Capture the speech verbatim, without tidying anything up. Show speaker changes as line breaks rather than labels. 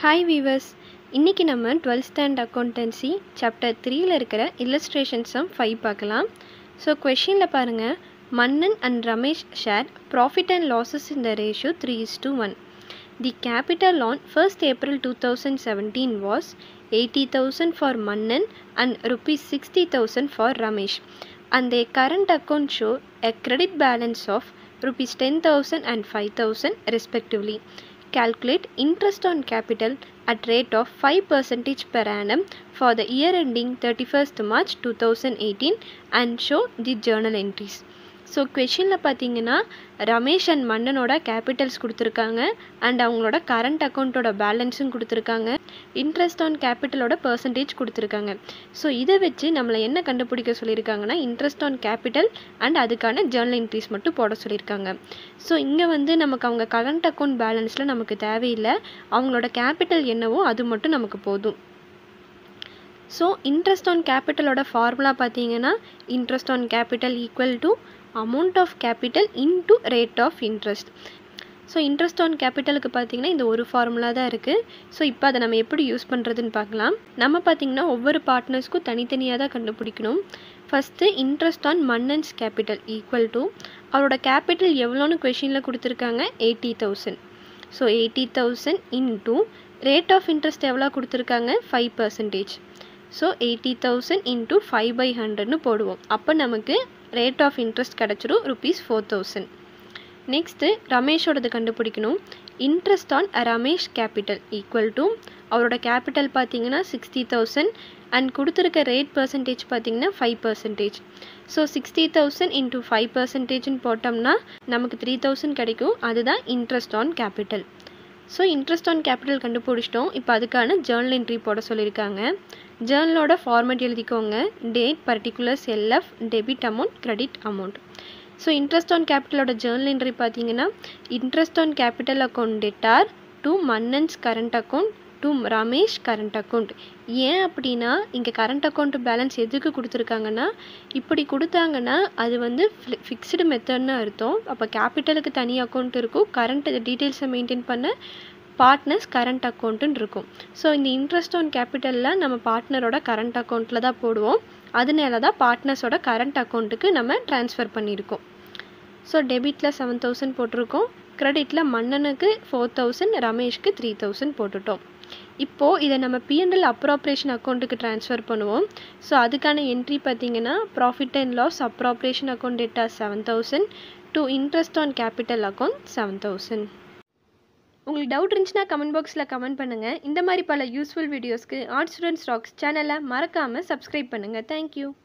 Hi viewers, இன்னைக்கு நம்ம twelfth standard accountancy chapter three ல இருக்கிற illustration sum five பார்க்கலாம். So questionல பாருங்க, Mannan and Ramesh share profit and losses in the ratio three is to one. The capital on first April two thousand seventeen was eighty thousand for Mannan and rupees sixty thousand for Ramesh, and their current account show a credit balance of rupees ten thousand and five thousand respectively. Calculate interest on capital at rate of five percent per annum for the year ending thirty-first March two thousand eighteen and show the journal entries. So questionல பார்த்தீங்கன்னா Ramesh and மன்னனோட capitals கொடுத்துருக்காங்க and அவங்களோட current அக்கௌண்ட்டோட பேலன்ஸும் கொடுத்துருக்காங்க, interest on கேபிட்டலோட percentage கொடுத்துருக்காங்க. ஸோ இதை வச்சு நம்மளை என்ன கண்டுபிடிக்க சொல்லியிருக்காங்கன்னா இன்ட்ரெஸ்ட் ஆன் கேபிட்டல் அண்ட் அதுக்கான ஜேர்னல் என்ட்ரிஸ் மட்டும் போட சொல்லியிருக்காங்க. ஸோ இங்கே வந்து நமக்கு அவங்க கரண்ட் அக்கௌண்ட் பேலன்ஸில் நமக்கு தேவையில்லை, அவங்களோட கேபிட்டல் என்னவோ அது மட்டும் நமக்கு போதும். ஸோ இன்ட்ரெஸ்ட் ஆன் கேபிட்டலோட ஃபார்முலா பார்த்தீங்கன்னா interest on capital equal to amount of capital into rate of interest. So interest on கேபிட்டலுக்கு பார்த்தீங்கன்னா இந்த ஒரு ஃபார்முலா தான் இருக்குது. ஸோ இப்போ அதை நம்ம எப்படி யூஸ் பண்ணுறதுன்னு பார்க்கலாம். நம்ம பார்த்தீங்கன்னா ஒவ்வொரு பார்ட்னர்ஸ்க்கும் தனித்தனியாக தான் கண்டுபிடிக்கணும். First interest on Mannan's capital equal to அவரோட கேபிட்டல் எவ்வளோன்னு கொஷினில் கொடுத்துருக்காங்க, eighty thousand. So eighty thousand into rate of interest எவ்வளோ கொடுத்துருக்காங்க, five percentage. So eighty thousand into five by ஹண்ட்ரட்னு போடுவோம். அப்போ நமக்கு ரேட் ஆஃப் இன்ட்ரெஸ்ட் கிடச்சிரும் ருபீஸ் ஃபோர் தௌசண்ட். நெக்ஸ்ட்டு ரமேஷோடது கண்டுபிடிக்கணும். Interest on Ramesh capital equal to அவரோட கேபிட்டல் பார்த்தீங்கன்னா சிக்ஸ்டி தௌசண்ட் அண்ட் கொடுத்துருக்க ரேட் பர்சன்டேஜ் பார்த்தீங்கன்னா five percentage. So sixty thousand into five பர்சன்டேஜ்னு போட்டோம்னா நமக்கு த்ரீ தௌசண்ட் கிடைக்கும். அதுதான் interest on capital. So interest on capital கண்டுபிடிச்சிட்டோம். இப்போ அதுக்கான ஜேர்னல் என்ட்ரி போட சொல்லியிருக்காங்க. ஜேர்னலோட ஃபார்மேட் எழுதிக்கோங்க, date, particulars, LF, debit amount, credit amount. So interest on கேபிட்டலோட ஜேர்னல் என்ட்ரி பார்த்தீங்கன்னா interest on capital account debtor to Mannan's current account to Ramesh current account. ஏன் அப்படின்னா இங்கே கரண்ட் அக்கௌண்ட் பேலன்ஸ் எதுக்கு கொடுத்துருக்காங்கன்னா, இப்படி கொடுத்தாங்கன்னா அது வந்து ஃபிக்ஸ்டு மெத்தட்னு அர்த்தம். அப்போ கேபிட்டலுக்கு தனி அக்கௌண்ட் இருக்கும், கரண்ட் டீட்டெயில்ஸை மெயின்டைன் பண்ண பார்ட்னர்ஸ் கரண்ட் அக்கௌண்ட்டுன்னு இருக்கும். ஸோ இந்த இன்ட்ரெஸ்ட் ஆன் கேபிட்டலில் நம்ம பார்ட்னரோட கரண்ட் அக்கௌண்ட்டில் தான் போடுவோம். அதனால தான் பார்ட்னர்ஸோட கரண்ட் அக்கௌண்ட்டுக்கு நம்ம ட்ரான்ஸ்ஃபர் பண்ணியிருக்கோம். ஸோ டெபிட்டில் செவன் தௌசண்ட் போட்டிருக்கோம், கிரெடிட்டில் மன்னனுக்கு ஃபோர் தௌசண்ட், ரமேஷ்க்கு த்ரீ தௌசண்ட் போட்டுட்டோம். இப்போது இதை நம்ம பிஎன்எல் அப்ராப்ரேஷன் அக்கௌண்ட்டுக்கு ட்ரான்ஸ்ஃபர் பண்ணுவோம். ஸோ அதுக்கான என்ட்ரி பார்த்தீங்கன்னா profit and loss appropriation account debtor seven thousand to interest on capital account seven thousand. உங்களுக்கு டவுட் இருந்துச்சுன்னா கமெண்ட் பாக்ஸில் கமெண்ட் பண்ணுங்கள். இந்த மாதிரி பல யூஸ்ஃபுல் வீடியோஸ்க்கு ஆர்ட் ஸ்டூடெண்ட்ஸ் ராக்ஸ் சேனலை மறக்காமல் சப்ஸ்கிரைப் பண்ணுங்கள். தேங்க்யூ.